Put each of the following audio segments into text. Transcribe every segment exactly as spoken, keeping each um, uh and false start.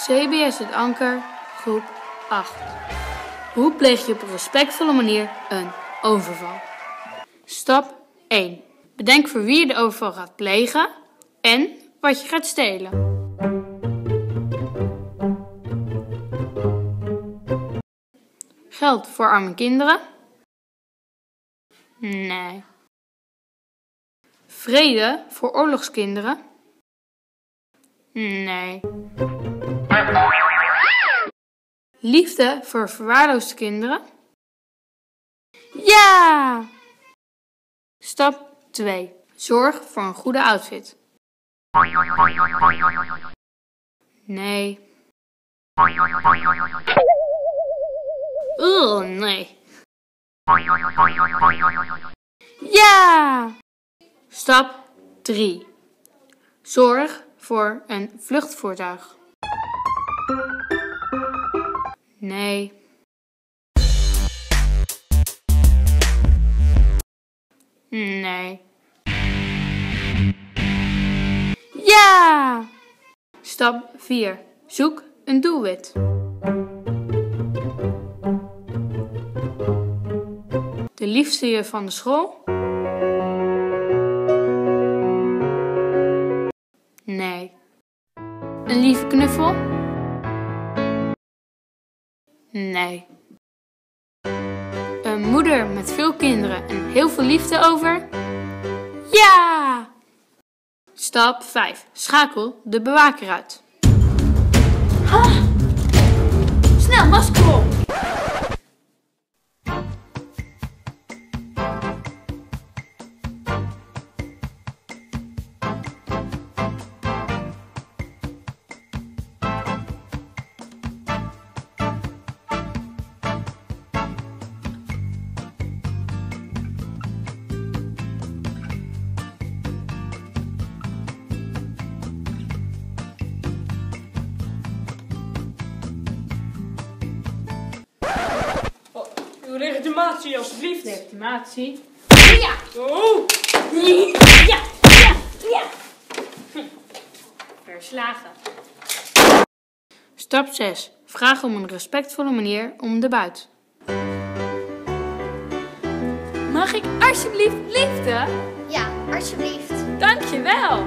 C B S Het Anker, groep acht. Hoe pleeg je op een respectvolle manier een overval? Stap één. Bedenk voor wie je de overval gaat plegen en wat je gaat stelen. Geld voor arme kinderen? Nee. Vrede voor oorlogskinderen? Nee. Liefde voor verwaarloosde kinderen? Ja! Stap twee. Zorg voor een goede outfit. Nee. Oeh, nee. Ja! Stap drie. Zorg voor een vluchtvoertuig. Nee. Nee. Ja! Stap vier. Zoek een doelwit. De liefste juf van de school? Nee. Een lieve knuffel? Nee. Een moeder met veel kinderen en heel veel liefde over? Ja! Stap vijf. Schakel de bewaker uit. Ha! Snel, masker op! Uw legitimatie, alsjeblieft. Legitimatie. Ja! Oh! Ja! Ja! Ja! Verslagen. Stap zes. Vraag om een respectvolle manier om de buit. Mag ik alsjeblieft liefde? Ja, alsjeblieft. Dank je wel.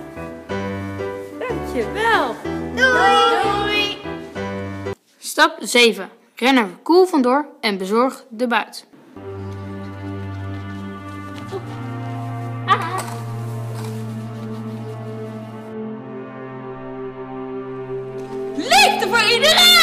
Dank je wel. Doei! Doei! Stap zeven. Ren er koel vandoor en bezorg de buit. Liefde voor iedereen!